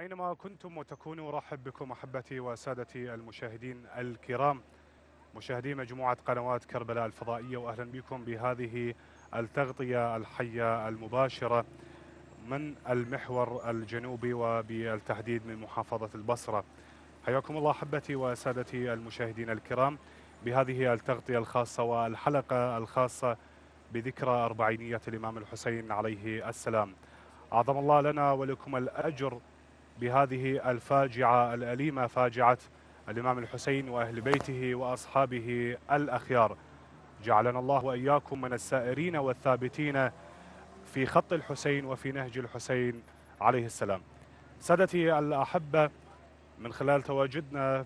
أينما كنتم وتكونوا أرحب بكم أحبتي وسادتي المشاهدين الكرام، مشاهدي مجموعة قنوات كربلاء الفضائية، وأهلا بكم بهذه التغطية الحية المباشرة من المحور الجنوبي وبالتحديد من محافظة البصرة. حياكم الله أحبتي وسادتي المشاهدين الكرام بهذه التغطية الخاصة والحلقة الخاصة بذكرى أربعينية الإمام الحسين عليه السلام. أعظم الله لنا ولكم الأجر بهذه الفاجعة الأليمة، فاجعة الإمام الحسين وأهل بيته وأصحابه الأخيار. جعلنا الله وإياكم من السائرين والثابتين في خط الحسين وفي نهج الحسين عليه السلام. سادتي الأحبة، من خلال تواجدنا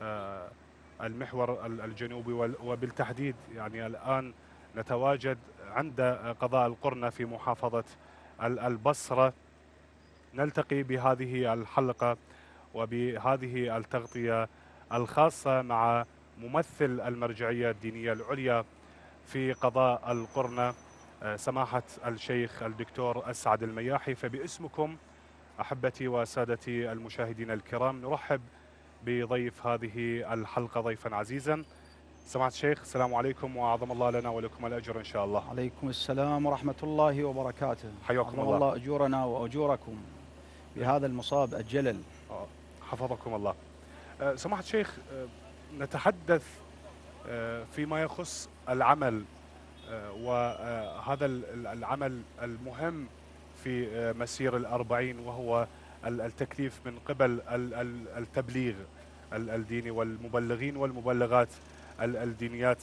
بالمحور الجنوبي وبالتحديد يعني الآن نتواجد عند قضاء القرنة في محافظة البصرة، نلتقي بهذه الحلقة وبهذه التغطية الخاصة مع ممثل المرجعية الدينية العليا في قضاء القرنة سماحة الشيخ الدكتور أسعد المياحي. فباسمكم أحبتي وسادتي المشاهدين الكرام نرحب بضيف هذه الحلقة ضيفا عزيزا. سماحة الشيخ، السلام عليكم وأعظم الله لنا ولكم الأجر إن شاء الله. عليكم السلام ورحمة الله وبركاته. حياكم أعظم الله أجورنا وأجوركم بهذا المصاب الجلل. حفظكم الله. سماحة الشيخ، نتحدث فيما يخص العمل وهذا العمل المهم في مسير الأربعين، وهو التكليف من قبل التبليغ الديني والمبلغين والمبلغات الدينيات.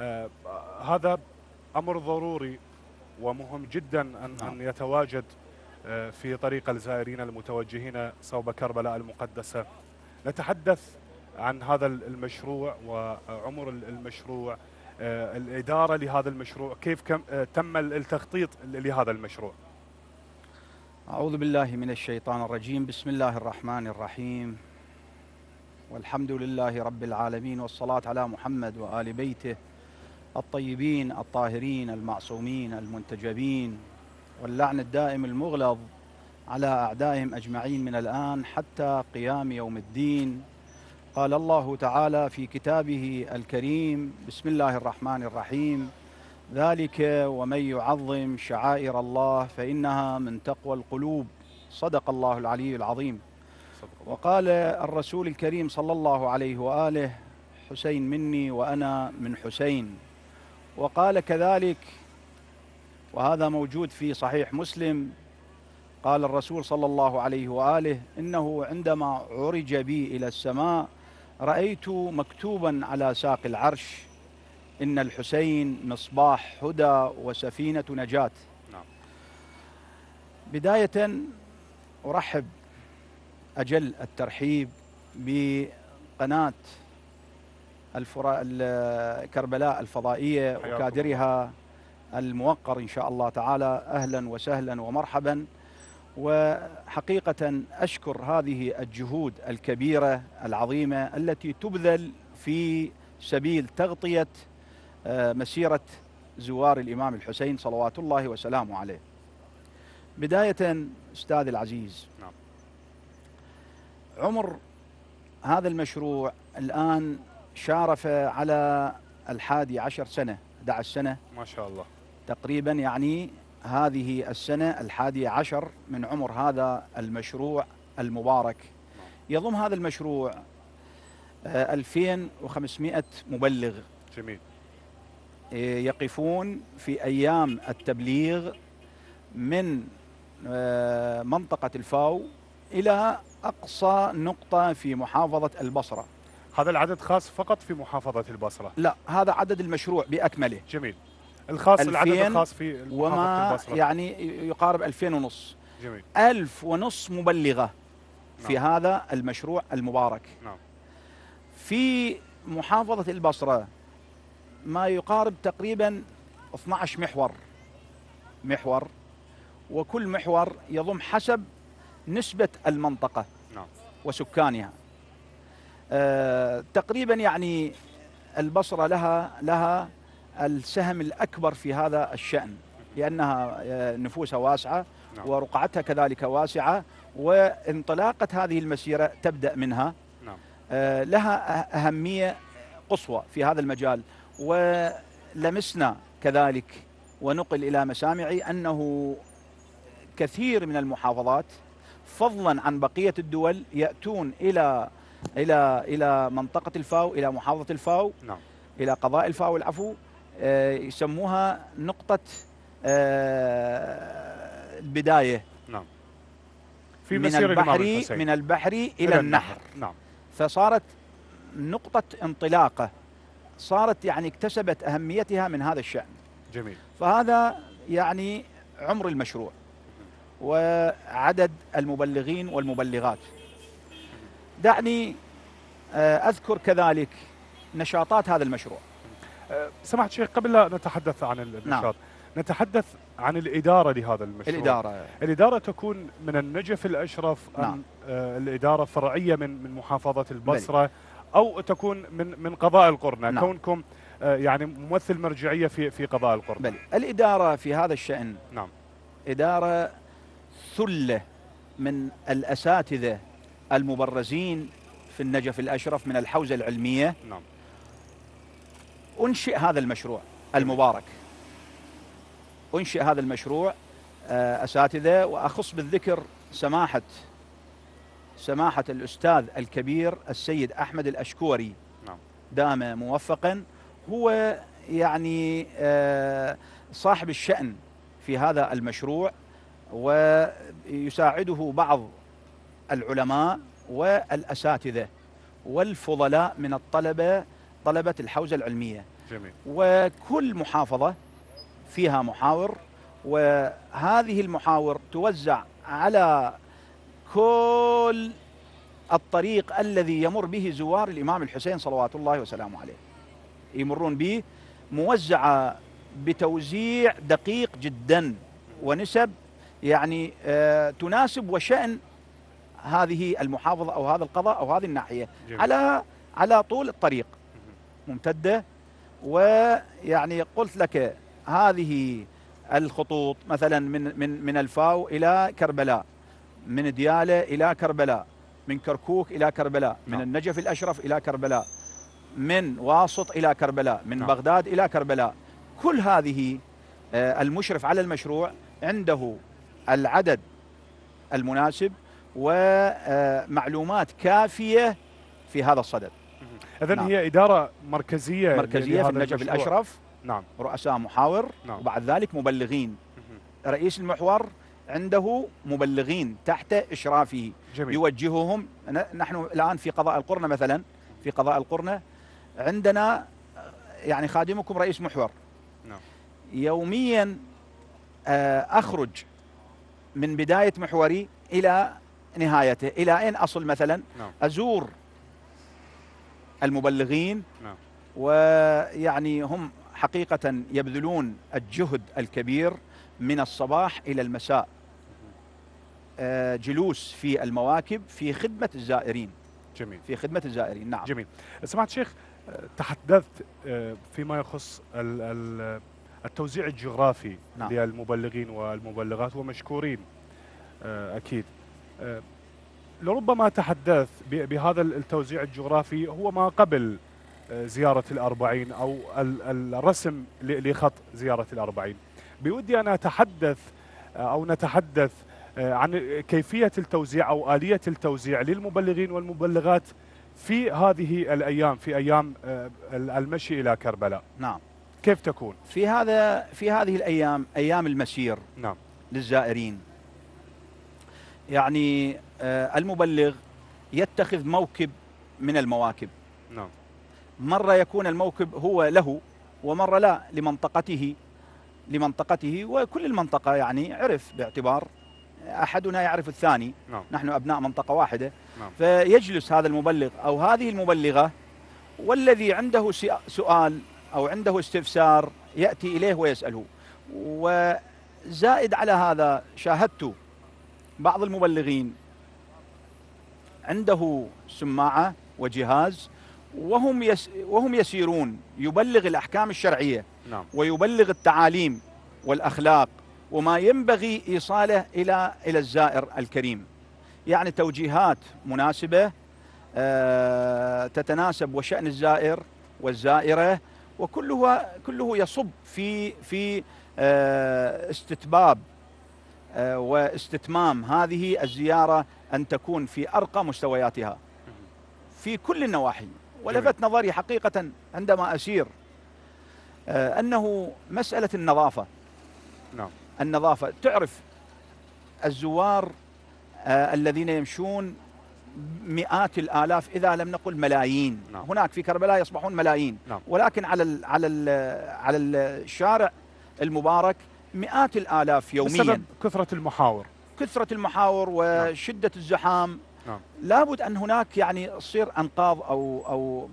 هذا أمر ضروري ومهم جدا أن يتواجد في طريق الزائرين المتوجهين صوب كربلاء المقدسة. نتحدث عن هذا المشروع وعمر المشروع، الإدارة لهذا المشروع، كيف تم التخطيط لهذا المشروع. أعوذ بالله من الشيطان الرجيم. بسم الله الرحمن الرحيم، والحمد لله رب العالمين، والصلاة على محمد وآل بيته الطيبين الطاهرين المعصومين المنتجبين، واللعن الدائم المغلظ على أعدائهم أجمعين من الآن حتى قيام يوم الدين. قال الله تعالى في كتابه الكريم: بسم الله الرحمن الرحيم: ذلك ومن يعظم شعائر الله فإنها من تقوى القلوب. صدق الله العلي العظيم. وقال الرسول الكريم صلى الله عليه وآله: حسين مني وأنا من حسين. وقال كذلك، وهذا موجود في صحيح مسلم، قال الرسول صلى الله عليه وآله: إنه عندما عرج بي إلى السماء رأيت مكتوبا على ساق العرش: إن الحسين مصباح هدى وسفينة نجاة. نعم. بداية أرحب أجل الترحيب بقناة كربلاء الفضائية وكادرها الموقر إن شاء الله تعالى. أهلا وسهلا ومرحبا. وحقيقة أشكر هذه الجهود الكبيرة العظيمة التي تبذل في سبيل تغطية مسيرة زوار الإمام الحسين صلوات الله وسلامه عليه. بداية أستاذ العزيز، نعم. عمر هذا المشروع الآن شارف على 11 سنة، 11 سنة ما شاء الله تقريبا. يعني هذه السنة 11 من عمر هذا المشروع المبارك. يضم هذا المشروع 2500 مبلغ. جميل. يقفون في أيام التبليغ من منطقة الفاو إلى أقصى نقطة في محافظة البصرة. هذا العدد خاص فقط في محافظة البصرة؟ لا، هذا عدد المشروع بأكمله. جميل. العدد الخاص في محافظة وما البصرة يعني يقارب 2500. جميل. 1500 مبلغة في نعم. هذا المشروع المبارك. نعم. في محافظة البصرة ما يقارب تقريبا 12 محور، وكل محور يضم حسب نسبة المنطقة نعم. وسكانها. تقريبا يعني البصرة لها السهم الأكبر في هذا الشأن، لأنها نفوسها واسعة. نعم. ورقعتها كذلك واسعة، وانطلاقة هذه المسيرة تبدأ منها. نعم. لها أهمية قصوى في هذا المجال، ولمسنا كذلك ونقل إلى مسامعي أنه كثير من المحافظات فضلا عن بقية الدول يأتون إلى منطقة الفاو، إلى محافظة الفاو، نعم. إلى قضاء الفاو العفو، يسموها نقطة البداية. نعم. في مسير الإمام الحسين من البحر إلى النهر. نعم. فصارت نقطة انطلاقة، صارت يعني اكتسبت أهميتها من هذا الشأن. جميل. فهذا يعني عمر المشروع وعدد المبلغين والمبلغات. دعني أذكر كذلك نشاطات هذا المشروع. سماحة الشيخ، قبل لا نتحدث عن النشاط، نعم، نتحدث عن الإدارة لهذا المشروع. الإدارة تكون من النجف الأشرف، نعم، أم الإدارة فرعية من محافظة البصرة، أو تكون من قضاء القرنة، نعم، كونكم يعني ممثل مرجعية في قضاء القرنة؟ بل الإدارة في هذا الشأن، نعم، إدارة ثلة من الأساتذة المبرزين في النجف الأشرف من الحوزة العلمية. نعم. أنشئ هذا المشروع المبارك، أنشئ هذا المشروع أساتذة، وأخص بالذكر سماحة الأستاذ الكبير السيد أحمد الأشكوري، نعم، دام موفقا. هو يعني صاحب الشأن في هذا المشروع، ويساعده بعض العلماء والأساتذة والفضلاء من طلبة الحوزة العلمية. جميل. وكل محافظة فيها محاور، وهذه المحاور توزع على كل الطريق الذي يمر به زوار الإمام الحسين صلوات الله وسلامه عليه، يمرون به، موزعة بتوزيع دقيق جدا ونسب يعني تناسب وشأن هذه المحافظة أو هذا القضاء أو هذه الناحية. جميل. على طول الطريق ممتدة. ويعني قلت لك هذه الخطوط مثلا من الفاو إلى كربلاء، من ديالى إلى كربلاء، من كركوك إلى كربلاء، من النجف الأشرف إلى كربلاء، من واسط إلى كربلاء، من بغداد إلى كربلاء. كل هذه المشرف على المشروع عنده العدد المناسب ومعلومات كافية في هذا الصدد. إذن نعم. هي إدارة مركزية في النجف الأشرف. نعم. رؤساء محاور. نعم. وبعد ذلك مبلغين. رئيس المحور عنده مبلغين تحت إشرافه. جميل. يوجههم. نحن الآن في قضاء القرنة مثلا، في قضاء القرنة عندنا يعني خادمكم رئيس محور. نعم. يوميا أخرج من بداية محوري إلى نهايته، إلى أين أصل مثلا. نعم. أزور المبلغين. نعم. ويعني هم حقيقة يبذلون الجهد الكبير من الصباح إلى المساء، جلوس في المواكب في خدمة الزائرين. جميل. في خدمة الزائرين. نعم. جميل. سمعت شيخ، تحدثت فيما يخص التوزيع الجغرافي. نعم. للمبلغين والمبلغات، ومشكورين أكيد. لربما تحدث بهذا التوزيع الجغرافي هو ما قبل زيارة الأربعين أو الرسم لخط زيارة الأربعين. بودي أن أتحدث أو نتحدث عن كيفية التوزيع أو آلية التوزيع للمبلغين والمبلغات في هذه الأيام، في أيام المشي إلى كربلاء. نعم. كيف تكون؟ في هذه الأيام، أيام المسير. نعم. للزائرين، يعني المبلغ يتخذ موكب من المواكب. نعم. مرة يكون الموكب هو له، ومرة لا، لمنطقته، وكل المنطقة يعني عرف، باعتبار أحدنا يعرف الثاني. نعم. نحن أبناء منطقة واحدة. نعم. فيجلس هذا المبلغ أو هذه المبلغة، والذي عنده سؤال أو عنده استفسار يأتي إليه ويسأله. وزائد على هذا، شاهدت بعض المبلغين عنده سماعة وجهاز، وهم يسيرون يبلغ الأحكام الشرعية. نعم. ويبلغ التعاليم والأخلاق وما ينبغي إيصاله إلى الزائر الكريم. يعني توجيهات مناسبة تتناسب وشأن الزائر والزائرة، كله يصب في استتباب واستتمام هذه الزيارة أن تكون في أرقى مستوياتها في كل النواحي. ولفت نظري حقيقة عندما أسير أنه مسألة النظافة. نعم. النظافة، تعرف الزوار الذين يمشون مئات الآلاف إذا لم نقل ملايين. نعم. هناك في كربلاء يصبحون ملايين. نعم. ولكن على الشارع المبارك مئات الآلاف يوميا بسبب كثرة المحاور وشدة الزحام. نعم. لابد أن هناك يعني تصير أنقاض أو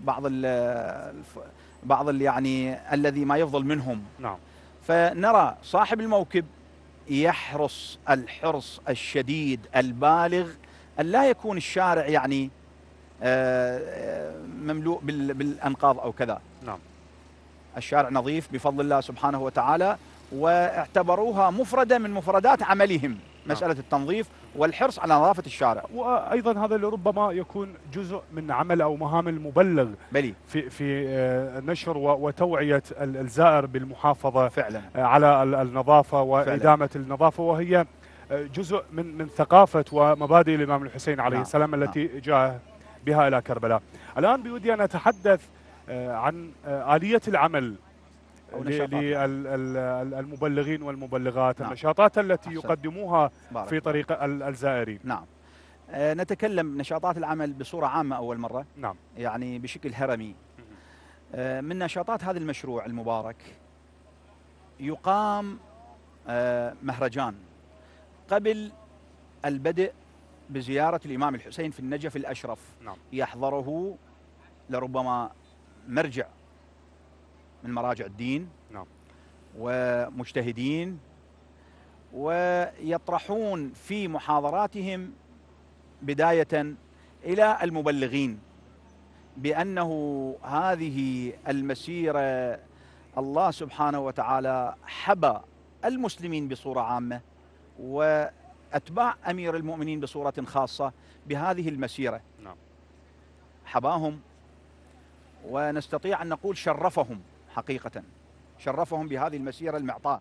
بعض يعني الذي ما يفضل منهم. نعم. فنرى صاحب الموكب يحرص الحرص الشديد البالغ أن لا يكون الشارع يعني مملوء بالأنقاض أو كذا. نعم. الشارع نظيف بفضل الله سبحانه وتعالى، واعتبروها مفردة من مفردات عملهم. مسألة التنظيف والحرص على نظافة الشارع. وأيضا هذا لربما يكون جزء من عمل أو مهام المبلغ بلي في نشر وتوعية الزائر بالمحافظة فعلا على النظافة وإدامة النظافة، وهي جزء من ثقافة ومبادئ الإمام الحسين عليه السلام التي جاء بها إلى كربلاء. الآن بودي أن أتحدث عن آلية العمل للمبلغين والمبلغات. نعم. النشاطات التي يقدموها في طريق الزائرين. نعم. نتكلم نشاطات العمل بصورة عامة أول مرة. نعم. يعني بشكل هرمي. من نشاطات هذا المشروع المبارك يقام مهرجان قبل البدء بزيارة الإمام الحسين في النجف الأشرف. نعم. يحضره لربما مرجع من مراجع الدين. نعم. ومجتهدين، ويطرحون في محاضراتهم بداية إلى المبلغين بأنه هذه المسيرة الله سبحانه وتعالى حبى المسلمين بصورة عامة وأتباع أمير المؤمنين بصورة خاصة بهذه المسيرة. نعم. حباهم، ونستطيع أن نقول شرفهم حقيقة، شرفهم بهذه المسيرة المعطاء.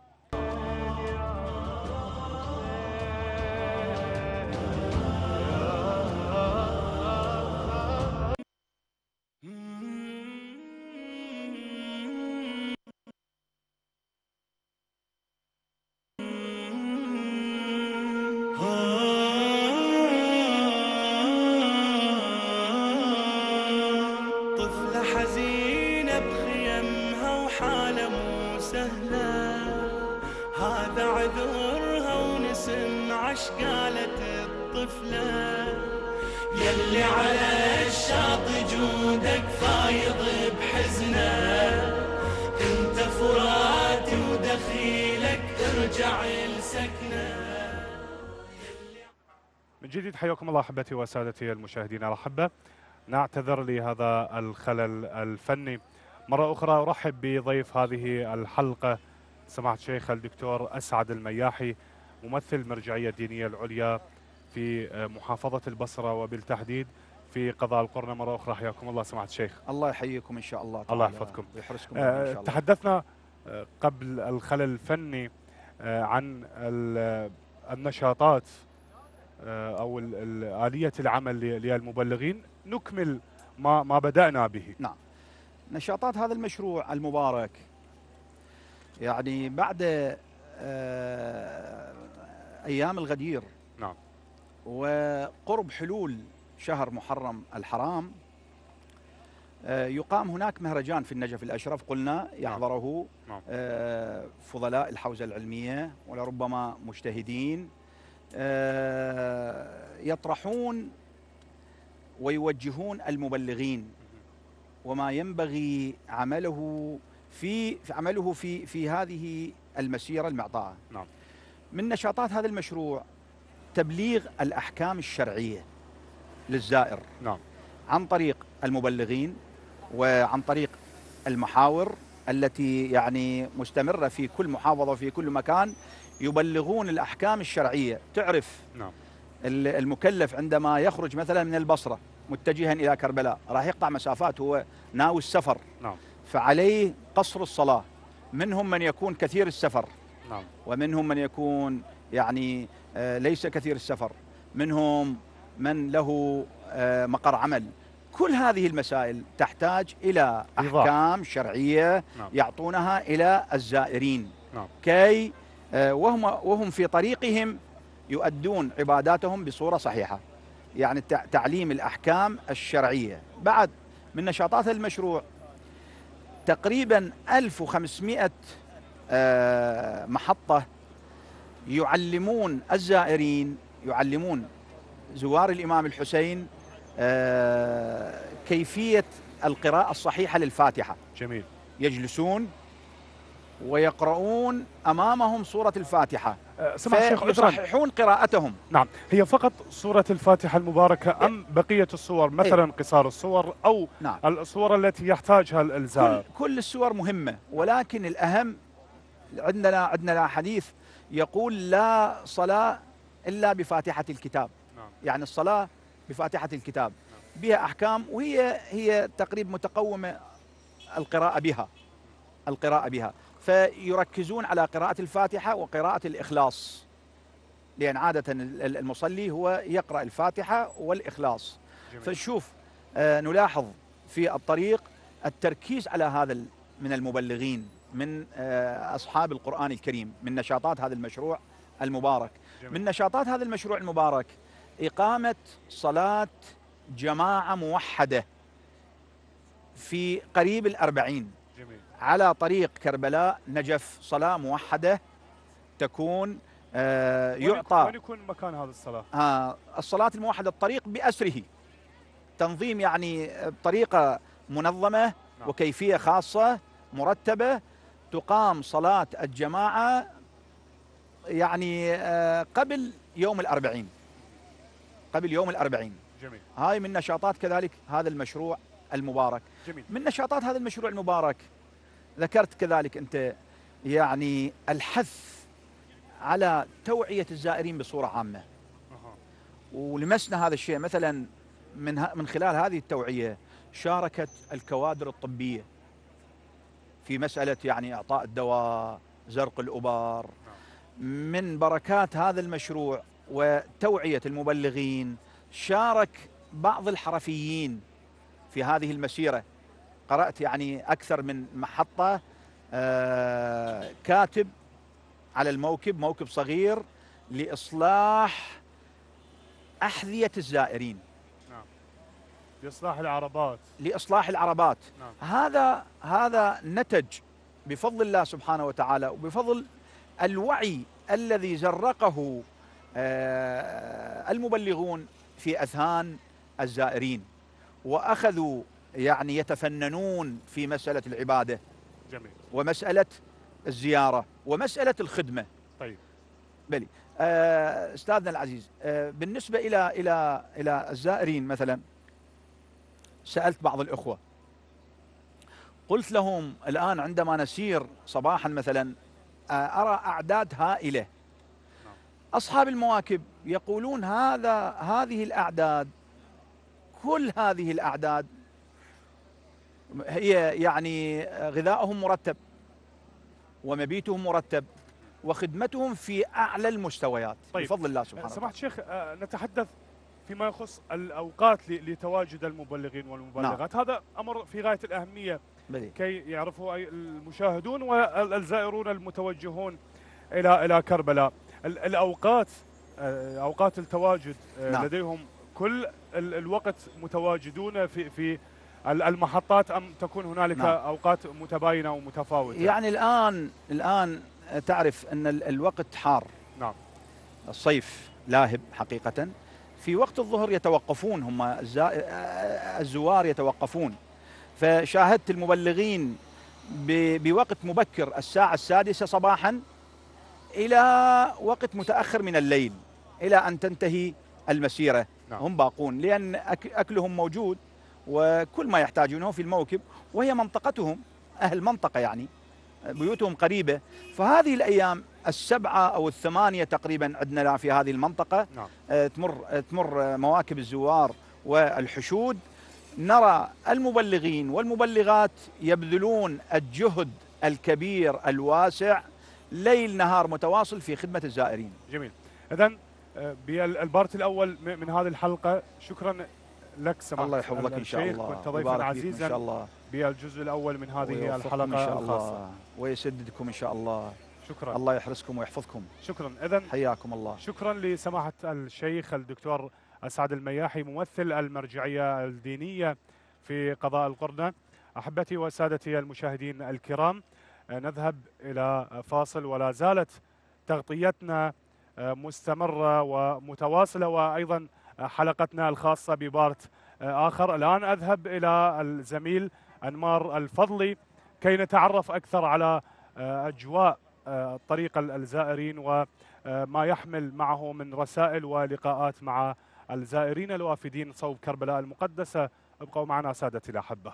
قالت الطفلة يلي على الشاط جودك فايض بحزنه، انت فراتي ودخيلك ارجع لسكنه. من جديد حياكم الله احبتي وسادتي المشاهدين الأحبة. نعتذر لهذا الخلل الفني. مرة أخرى أرحب بضيف هذه الحلقة سماحة الشيخ الدكتور أسعد المياحي، ممثل المرجعية الدينية العليا في محافظة البصرة وبالتحديد في قضاء القرنة. مرة أخرى حياكم الله سماحة الشيخ. الله يحييكم إن شاء الله. الله يحفظكم ويحرسكم إن شاء الله. تحدثنا قبل الخلل الفني عن النشاطات أو آلية العمل للمبلغين. نكمل ما بدأنا به. نعم. نشاطات هذا المشروع المبارك يعني بعد أيام الغدير، نعم، وقرب حلول شهر محرم الحرام يقام هناك مهرجان في النجف الأشرف. قلنا يحضره نعم. فضلاء الحوزة العلمية ولربما مجتهدين يطرحون ويوجهون المبلغين وما ينبغي عمله في هذه المسيرة المعطاءة. نعم. من نشاطات هذا المشروع تبليغ الأحكام الشرعية للزائر. نعم. عن طريق المبلغين وعن طريق المحاور التي يعني مستمرة في كل محافظة وفي كل مكان، يبلغون الأحكام الشرعية. تعرف نعم. المكلف عندما يخرج مثلا من البصرة متجها إلى كربلاء راح يقطع مسافات، هو ناوي السفر، نعم. فعليه قصر الصلاة. منهم من يكون كثير السفر، نعم. ومنهم من يكون يعني ليس كثير السفر، منهم من له مقر عمل. كل هذه المسائل تحتاج إلى أحكام شرعية نعم. يعطونها إلى الزائرين، نعم. كي وهم في طريقهم يؤدون عباداتهم بصورة صحيحة. يعني تعليم الأحكام الشرعية. بعد من نشاطات المشروع تقريبا 1500 محطة يعلمون الزائرين، يعلمون زوار الإمام الحسين كيفية القراءة الصحيحة للفاتحة. جميل. يجلسون ويقرؤون أمامهم سورة الفاتحة، فيصححون قراءتهم. نعم. هي فقط سورة الفاتحة المباركة أم بقية السور، مثلا قصار السور أو نعم. السور التي يحتاجها الزائر؟ كل السور مهمة، ولكن الأهم عندنا حديث يقول لا صلاة إلا بفاتحة الكتاب. نعم. يعني الصلاة بفاتحة الكتاب بها أحكام، وهي تقريبا متقومة القراءة بها، فيركزون على قراءة الفاتحة وقراءة الإخلاص، لأن عادة المصلي هو يقرأ الفاتحة والإخلاص. جميل. فنشوف نلاحظ في الطريق التركيز على هذا من المبلغين، من أصحاب القرآن الكريم، من نشاطات هذا المشروع المبارك. جميل. من نشاطات هذا المشروع المبارك إقامة صلاة جماعة موحدة في قريب 40. جميل. على طريق كربلاء نجف، صلاة موحدة تكون يعطى. وين يكون مكان هذه الصلاة؟ الصلاة الموحدة الطريق بأسره، تنظيم يعني بطريقة منظمة. نعم. وكيفية خاصة مرتبة. تقام صلاة الجماعة يعني قبل يوم 40. جميل. هاي من نشاطات كذلك هذا المشروع المبارك. جميل. من نشاطات هذا المشروع المبارك ذكرت كذلك أنت يعني الحث على توعية الزائرين بصورة عامة. ولمسنا هذا الشيء مثلا من خلال هذه التوعية شاركت الكوادر الطبية في مسألة يعني إعطاء الدواء، زرق الأبر. من بركات هذا المشروع وتوعية المبلغين شارك بعض الحرفيين في هذه المسيرة. قرأت يعني أكثر من محطة كاتب على موكب صغير لإصلاح أحذية الزائرين. نعم. لإصلاح العربات. نعم. هذا نتج بفضل الله سبحانه وتعالى وبفضل الوعي الذي زرقه المبلغون في أذهان الزائرين، وأخذوا يعني يتفننون في مسألة العبادة. جميل. ومسألة الزيارة ومسألة الخدمة. طيب. بلي أستاذنا العزيز، بالنسبة إلى الزائرين مثلا سألت بعض الأخوة، قلت لهم الآن عندما نسير صباحا مثلا أرى أعداد هائلة. أصحاب المواكب يقولون هذه الأعداد، كل هذه الأعداد هي يعني غذاؤهم مرتب ومبيتهم مرتب وخدمتهم في أعلى المستويات. طيب. بفضل الله سبحانه وتعالى. سماحة الشيخ، نتحدث فيما يخص الأوقات لتواجد المبلغين والمبلغات. نعم. هذا أمر في غاية الأهمية كي يعرفه المشاهدون والزائرون المتوجهون إلى كربلاء. الأوقات، أوقات التواجد. نعم. لديهم كل الوقت متواجدون في المحطات أم تكون هنالك نعم. أوقات متباينة ومتفاوتة؟ يعني الآن تعرف أن الوقت حار. نعم. الصيف لاهب حقيقة. في وقت الظهر يتوقفون هم الزوار يتوقفون، فشاهدت المبلغين بوقت مبكر الساعة 6 صباحا إلى وقت متأخر من الليل إلى أن تنتهي المسيرة. نعم. هم باقون لأن أكلهم موجود وكل ما يحتاجونه في الموكب، وهي منطقتهم، أهل منطقة يعني بيوتهم قريبة. فهذه الأيام السبعة أو الثمانية تقريبا عندنا في هذه المنطقة. نعم. تمر مواكب الزوار والحشود. نرى المبلغين والمبلغات يبذلون الجهد الكبير الواسع ليل نهار متواصل في خدمة الزائرين. جميل. إذن بالبارت الأول من هذه الحلقة شكرا لك سماحة الله يحفظك إن شاء الله، كنت ضيفا عزيزا إن شاء الله بالجزء الأول من هذه الحلقة إن شاء الخاصة. الله ويسددكم إن شاء الله. شكرا. الله يحرسكم ويحفظكم. شكرا. إذن حياكم الله. شكرا لسماحة الشيخ الدكتور أسعد المياحي ممثل المرجعية الدينية في قضاء القرنة. أحبتي وسادتي المشاهدين الكرام، نذهب إلى فاصل ولا زالت تغطيتنا مستمرة ومتواصلة، وأيضا حلقتنا الخاصة ببارت آخر. الآن أذهب إلى الزميل أنمار الفضلي كي نتعرف أكثر على أجواء طريق الزائرين وما يحمل معه من رسائل ولقاءات مع الزائرين الوافدين صوب كربلاء المقدسة. ابقوا معنا سادتي الأحبة.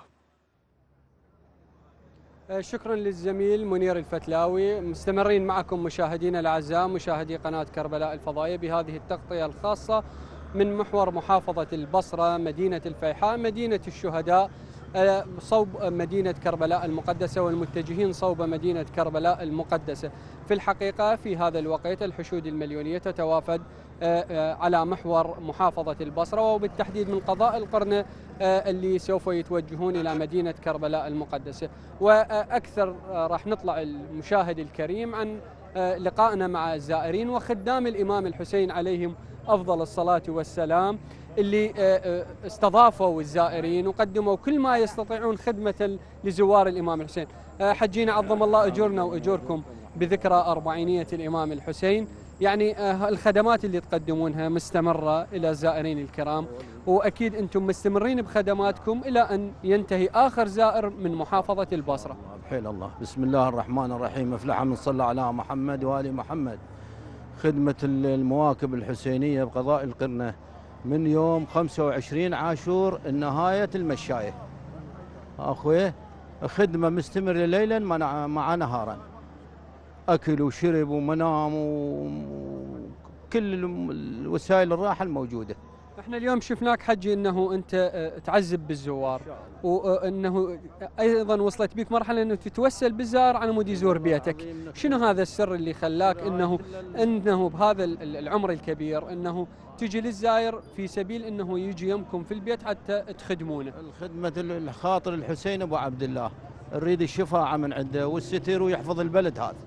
شكرا للزميل منير الفتلاوي. مستمرين معكم مشاهدينا الأعزاء مشاهدي قناة كربلاء الفضائية بهذه التغطية الخاصة من محور محافظة البصرة، مدينة الفيحاء، مدينة الشهداء، صوب مدينة كربلاء المقدسة والمتجهين صوب مدينة كربلاء المقدسة. في الحقيقة في هذا الوقت الحشود المليونية تتوافد على محور محافظة البصرة، وبالتحديد من قضاء القرنة اللي سوف يتوجهون إلى مدينة كربلاء المقدسة. وأكثر راح نطلع المشاهد الكريم عن لقائنا مع الزائرين وخدام الإمام الحسين عليهم أفضل الصلاة والسلام، اللي استضافوا الزائرين وقدموا كل ما يستطيعون خدمة لزوار الإمام الحسين. حجينا عظم الله أجورنا وأجوركم بذكرى أربعينية الإمام الحسين. يعني الخدمات اللي تقدمونها مستمرة إلى الزائرين الكرام، وأكيد أنتم مستمرين بخدماتكم إلى أن ينتهي آخر زائر من محافظة البصرة. بحيل الله. بسم الله الرحمن الرحيم. افلح من صلى على محمد وآل محمد. خدمة المواكب الحسينية بقضاء القرنة من يوم 25 عاشور نهاية المشاية أخوي، خدمة مستمرة ليلا مع نهارا، أكل وشرب ومنام وكل الوسائل الراحة الموجودة. احنا اليوم شفناك حجي انه انت تعذب بالزوار، وانه ايضا وصلت بك مرحله انه تتوسل بالزائر على مود يزور بيتك. شنو هذا السر اللي خلاك انه بهذا العمر الكبير انه تجي للزائر في سبيل انه يجي يمكم في البيت حتى تخدمونه؟ الخدمة الخاطر الحسين ابو عبد الله، نريد الشفاعة من عنده والستر ويحفظ البلد هذا.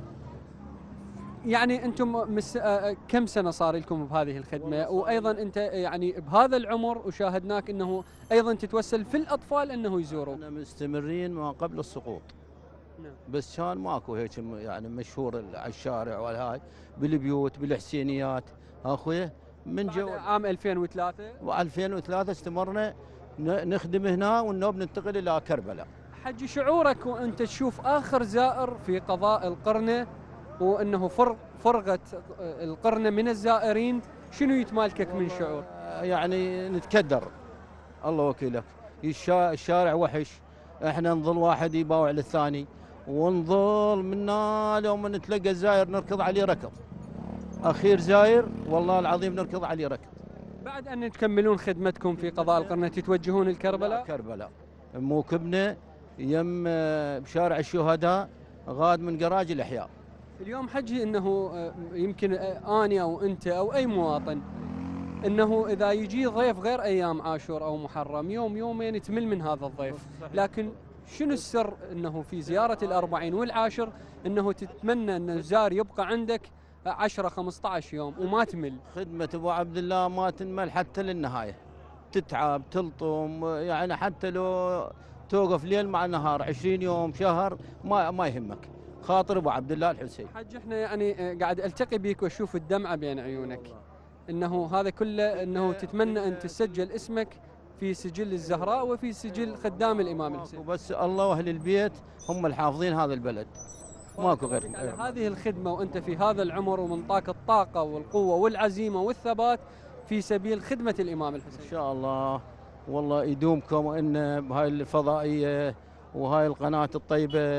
يعني انتم كم سنه صار لكم بهذه الخدمه؟ وايضا انت يعني بهذا العمر وشاهدناك انه ايضا تتوسل في الاطفال انه يزوروا. احنا مستمرين ما قبل السقوط. نعم. بس كان ماكو هيك يعني مشهور على الشارع والهاي بالبيوت بالحسينيات اخوي من جو عام 2003 و2003 استمرنا نخدم هنا والنوب ننتقل الى كربلاء. حجي شعورك وانت تشوف اخر زائر في قضاء القرنه وانه فرغت القرنه من الزائرين، شنو يتمالكك من شعور؟ يعني نتكدر الله وكيلك. الشارع وحش، احنا نظل واحد يباوع للثاني ونظل منا لو ما نتلقى الزاير نركض عليه ركض. اخير زاير والله العظيم نركض عليه ركض. بعد ان تكملون خدمتكم في قضاء القرنه تتوجهون لكربلاء؟ كربلاء موكبنا يم بشارع الشهداء غاد من قراج الاحياء. اليوم حجي انه يمكن اني او انت او اي مواطن انه اذا يجي ضيف غير ايام عاشور او محرم يوم يومين تمل من هذا الضيف، لكن شنو السر انه في زياره الأربعين والعاشر انه تتمنى ان الزائر يبقى عندك 10 15 يوم وما تمل؟ خدمة ابو عبد الله ما تنمل حتى للنهايه، تتعب تلطم يعني حتى لو توقف ليل مع نهار 20 يوم شهر ما يهمك. خاطر ابو عبد الله الحسين. حج احنا يعني قاعد التقي بيك واشوف الدمعه بين عيونك، انه هذا كله انه تتمنى ان تسجل اسمك في سجل الزهراء وفي سجل خدام الامام الحسين. وبس الله واهل البيت هم الحافظين هذا البلد، ماكو غير. هذه الخدمه وانت في هذا العمر ومنطاك الطاقه والقوه والعزيمه والثبات في سبيل خدمه الامام الحسين. ان شاء الله والله يدومكم ان بهاي الفضائيه وهاي القناه الطيبه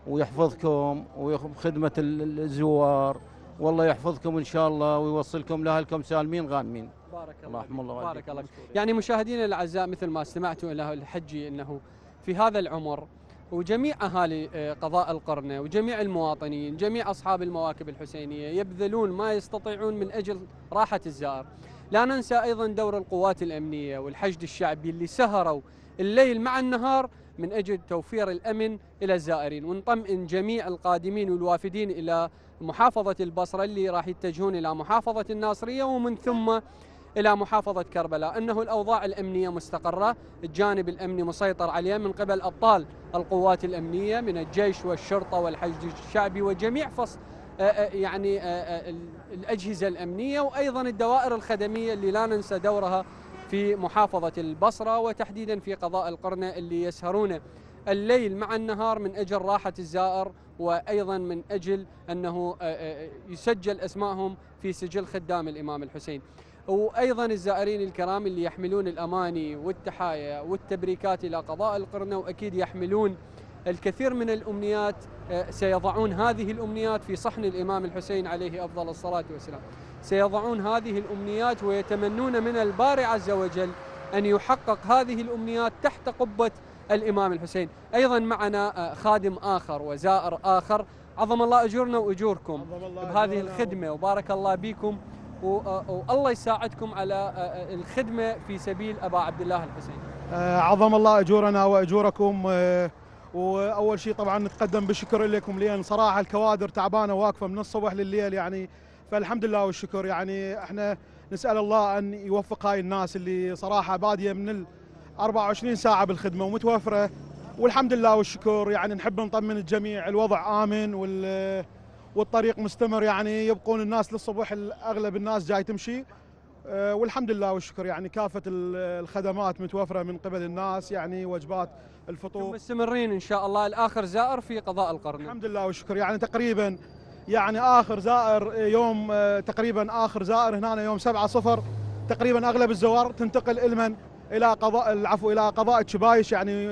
ويحفظكم وخدمة الزوار، والله يحفظكم إن شاء الله ويوصلكم لأهلكم سالمين غانمين. بارك الله يرحم الله والديكم. بارك الله. يعني مشاهدينا الأعزاء، مثل ما استمعتوا إلى الحجي أنه في هذا العمر وجميع أهالي قضاء القرنة وجميع المواطنين، جميع أصحاب المواكب الحسينية يبذلون ما يستطيعون من أجل راحة الزائر. لا ننسى أيضا دور القوات الأمنية والحشد الشعبي اللي سهروا الليل مع النهار من أجل توفير الأمن إلى الزائرين، ونطمئن جميع القادمين والوافدين إلى محافظة البصرة اللي راح يتجهون إلى محافظة الناصرية ومن ثم إلى محافظة كربلاء أنه الأوضاع الأمنية مستقرة، الجانب الأمني مسيطر عليه من قبل أبطال القوات الأمنية من الجيش والشرطة والحشد الشعبي وجميع الأجهزة الأمنية، وأيضا الدوائر الخدمية اللي لا ننسى دورها في محافظة البصرة وتحديدا في قضاء القرنة اللي يسهرون الليل مع النهار من أجل راحة الزائر، وأيضا من أجل أنه يسجل أسمائهم في سجل خدام الإمام الحسين. وأيضا الزائرين الكرام اللي يحملون الأماني والتحايا والتبريكات إلى قضاء القرنة، وأكيد يحملون الكثير من الأمنيات، سيضعون هذه الأمنيات في صحن الإمام الحسين عليه أفضل الصلاة والسلام، سيضعون هذه الأمنيات ويتمنون من الباري عز وجل أن يحقق هذه الأمنيات تحت قبة الإمام الحسين. أيضا معنا خادم آخر وزائر آخر، عظم الله أجورنا وأجوركم بهذه الخدمة وبارك الله بكم، والله يساعدكم على الخدمة في سبيل أبا عبد الله الحسين. عظم الله أجورنا وأجوركم. وأول شيء طبعا نتقدم بالشكر لكم، لأن صراحة الكوادر تعبانة واقفة من الصبح لليل يعني، فالحمد لله والشكر. يعني احنا نسأل الله أن يوفق هاي الناس اللي صراحة بادية من 24 ساعة بالخدمة ومتوفرة، والحمد لله والشكر. يعني نحب نطمن الجميع الوضع آمن والطريق مستمر، يعني يبقون الناس للصبح أغلب الناس جاي تمشي، والحمد لله والشكر. يعني كافة الخدمات متوفرة من قبل الناس، يعني وجبات الفطور مستمرين إن شاء الله. الآخر زائر في قضاء القرن الحمد لله والشكر، يعني تقريبا يعني آخر زائر يوم تقريبا آخر زائر هنا يوم 7/0 تقريبا أغلب الزوار تنتقل إلى قضاء تشبايش، يعني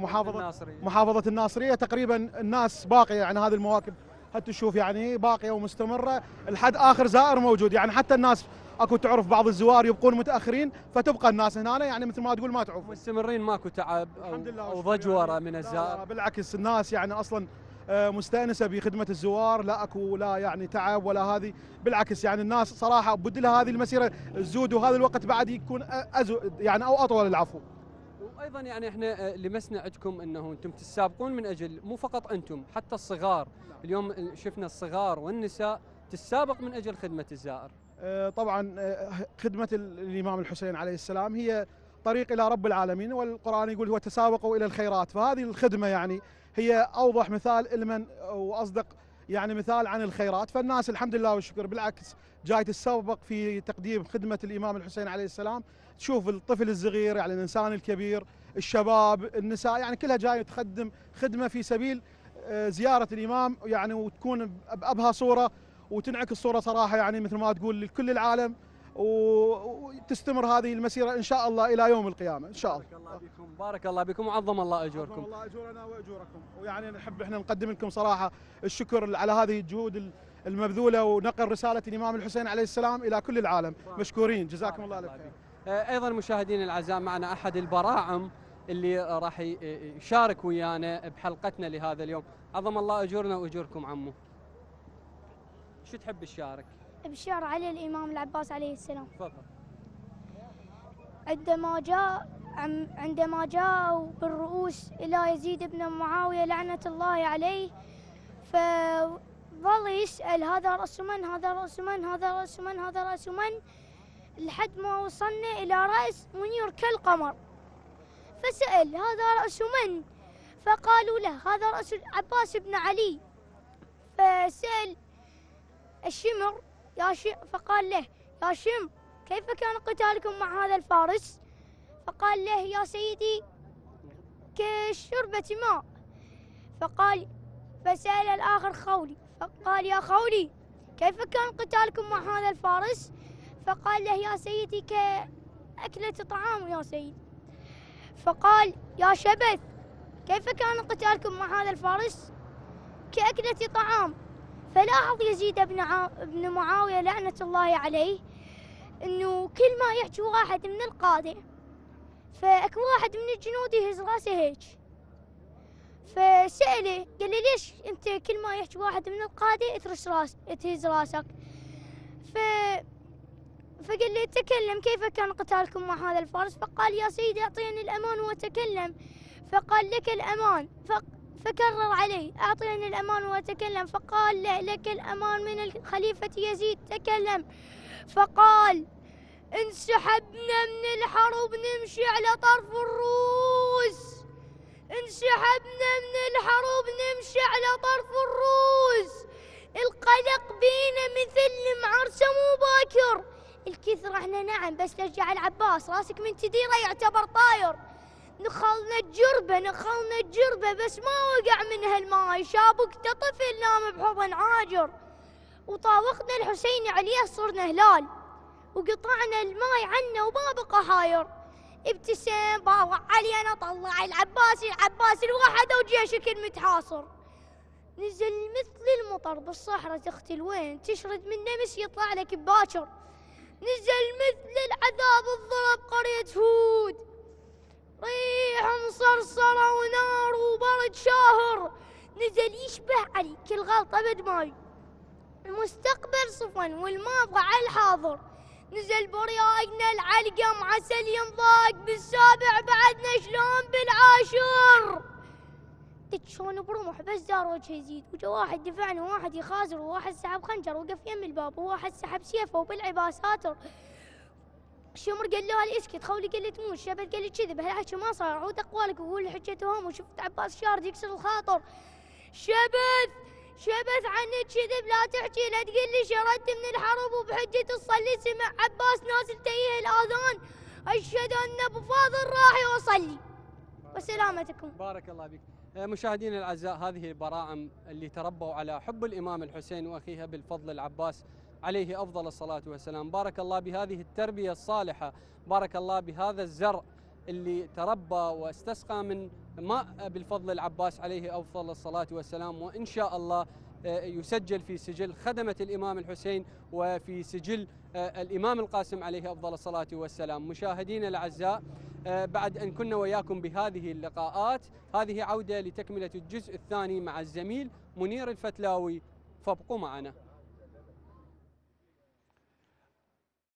محافظة الناصرية. تقريبا الناس باقية، يعني هذه المواكب حتى تشوف يعني باقية ومستمرة لحد آخر زائر موجود. يعني حتى الناس اكو تعرف بعض الزوار يبقون متاخرين، فتبقى الناس هنا يعني مثل ما تقول ما تعوف، مستمرين، ماكو تعب او ضجوره يعني من الزائر. لا بالعكس، الناس يعني اصلا مستانسه بخدمه الزوار، لا اكو لا يعني تعب ولا هذه، بالعكس يعني الناس صراحه بدي لها هذه المسيره الزود، وهذا الوقت بعد يكون يعني او اطول العفو. وايضا يعني احنا لمسنا عندكم انه انتم تسابقون من اجل مو فقط انتم، حتى الصغار. اليوم شفنا الصغار والنساء تسابق من اجل خدمه الزائر. طبعا خدمة الإمام الحسين عليه السلام هي طريق إلى رب العالمين، والقرآن يقول هو تسابقوا إلى الخيرات، فهذه الخدمة يعني هي أوضح مثال إلمن وأصدق يعني مثال عن الخيرات. فالناس الحمد لله والشكر بالعكس جاي تتسابق في تقديم خدمة الإمام الحسين عليه السلام. تشوف الطفل الصغير يعني الإنسان الكبير، الشباب، النساء، يعني كلها جاي تقدم خدمة في سبيل زيارة الإمام، يعني وتكون بأبهى صورة وتنعكس الصورة صراحة يعني مثل ما تقول لكل العالم، وتستمر هذه المسيرة إن شاء الله إلى يوم القيامة إن شاء الله. بارك الله بكم، بارك الله بكم، وعظم الله أجوركم. عظم الله أجورنا وأجوركم. ويعني نحب إحنا نقدم لكم صراحة الشكر على هذه الجهود المبذولة ونقل رسالة الإمام الحسين عليه السلام إلى كل العالم. مشكورين، جزاكم الله ألف خير. أيضا مشاهدينا الأعزاء، معنا أحد البراعم اللي راح يشارك ويانا بحلقتنا لهذا اليوم. عظم الله أجورنا وأجوركم عمو. شو تحب الشارك؟ بشار علي الإمام العباس عليه السلام. تفضل. عندما جاءوا بالرؤوس إلى يزيد بن معاوية لعنة الله عليه، فظل يسأل هذا رأس من، هذا رأس من، هذا رأس من، هذا رأس من، لحد ما وصلنا إلى رأس منير كالقمر. فسأل هذا رأس من؟ فقالوا له هذا رأس العباس بن علي. فسأل الشمر فقال له يا شمر كيف كان قتالكم مع هذا الفارس؟ فقال له يا سيدي كشربة ماء. فسأل الآخر خولي، فقال يا خولي كيف كان قتالكم مع هذا الفارس؟ فقال له يا سيدي كأكلة طعام يا سيدي. فقال يا شبث كيف كان قتالكم مع هذا الفارس؟ كأكلة طعام. فلاحظ يزيد بن معاوية لعنة الله عليه انه كل ما يحكي واحد من القادة فاكو واحد من الجنود يهز راسه هيك، فسأله قال له ليش انت كل ما يحكي واحد من القادة تهز راسك؟ فقال له تكلم كيف كان قتالكم مع هذا الفارس؟ فقال يا سيدي اعطيني الامان وتكلم. فقال لك الامان، فكرر عليه اعطيني الامان وتكلم. فقال لك الامان من الخليفة يزيد، تكلم. فقال انسحبنا من الحرب نمشي على طرف الروس، انسحبنا من الحرب نمشي على طرف الروس، القلق بينا مثل المعرسة مو باكر. الكثرة احنا نعم، بس لرجع العباس راسك من تديره يعتبر طاير. نخلنا الجربة بس ما وقع منها الماي، شابك طفل نام بحضن عاجر. وطاوقنا الحسين عليه صرنا هلال، وقطعنا الماي عنا وما بقى هاير. ابتسم باوع علينا طلع العباس الوحد وجيشه كل متحاصر. نزل مثل المطر بالصحراء تختل وين تشرد من نمس يطلع لك بباكر. نزل مثل العذاب الضرب قرية هود، ريح مصرصرة ونار وبرد شاهر. نزل يشبه علي كل غلطة بدماي، المستقبل صفن والماضي على الحاضر. نزل برياقنا العلقم عسل ينضاق، بالسابع بعدنا شلون بالعاشر. شلون برمح بس دار وجه يزيد، وجا واحد دفعني وواحد يخازر وواحد سحب خنجر وقف يم الباب وواحد سحب سيفه وبالعبا ساتر. شمر قال له اسكت، خولي قال لي تموت، شبت قال لي كذب هالحكي ما صار، عود اقوالك وقول حجتهم. وشفت عباس شارد يكسر الخاطر، شبث عنك كذب لا تحكي، لا تقول لي شردت من الحرب وبحجة تصلي. سمع عباس نازل تيه الآذان، أشهد أن أبو فاضل راح يصلي. وسلامتكم. بارك الله بك. مشاهدينا الأعزاء، هذه البراعم اللي تربوا على حب الإمام الحسين وأخيه أبي الفضل العباس عليه أفضل الصلاة والسلام. بارك الله بهذه التربية الصالحة، بارك الله بهذا الزرع اللي تربى واستسقى من ماء أبي الفضل العباس عليه أفضل الصلاة والسلام، وإن شاء الله يسجل في سجل خدمة الإمام الحسين وفي سجل الإمام القاسم عليه أفضل الصلاة والسلام. مشاهدينا الأعزاء، بعد أن كنا وياكم بهذه اللقاءات، هذه عودة لتكملة الجزء الثاني مع الزميل منير الفتلاوي، فابقوا معنا.